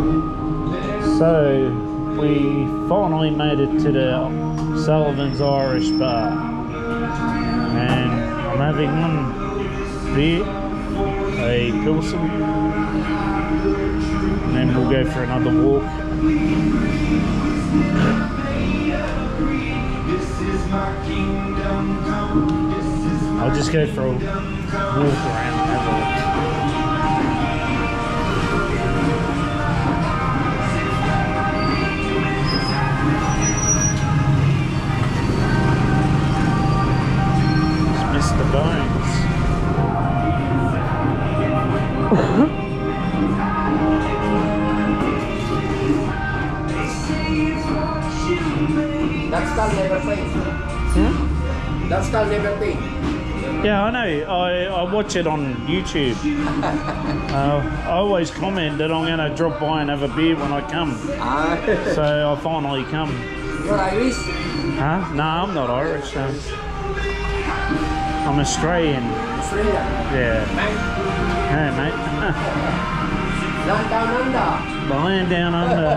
So we finally made it to the Sullivan's Irish Bar, and I'm having one beer, a Pilsen, and then we'll go for another walk. I'll just go for a walk around and have a look. Mr. Bones. That's called never pay. That's called never pay. Yeah, I know. I watch it on YouTube. I always comment that I'm going to drop by and have a beer when I come. So I finally come. You're Irish? Huh? No, I'm not Irish. No. I'm Australian. Australia? Yeah. Mate? Hey, mate. Land down under. The land down under.